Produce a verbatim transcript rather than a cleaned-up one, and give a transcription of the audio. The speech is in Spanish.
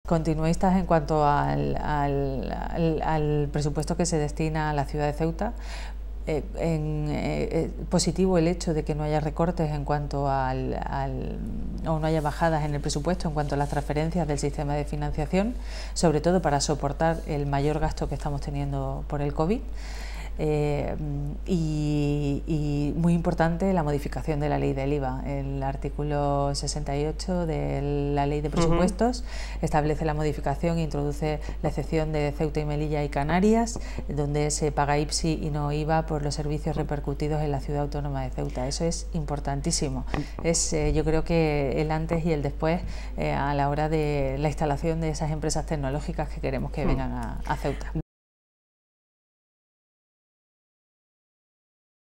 continuistas en cuanto al, al, al, al presupuesto que se destina a la ciudad de Ceuta. Eh, en, eh, positivo el hecho de que no haya recortes en cuanto al, al o no haya bajadas en el presupuesto en cuanto a las transferencias del sistema de financiación, sobre todo para soportar el mayor gasto que estamos teniendo por el COVID. Eh, y, y muy importante la modificación de la ley del I V A. El artículo sesenta y ocho de la ley de presupuestos uh-huh. establece la modificación e introduce la excepción de Ceuta y Melilla y Canarias, donde se paga I P S I y no I V A por los servicios repercutidos en la ciudad autónoma de Ceuta. Eso es importantísimo. Es, eh, yo creo que el antes y el después eh, a la hora de la instalación de esas empresas tecnológicas que queremos que vengan a, a Ceuta.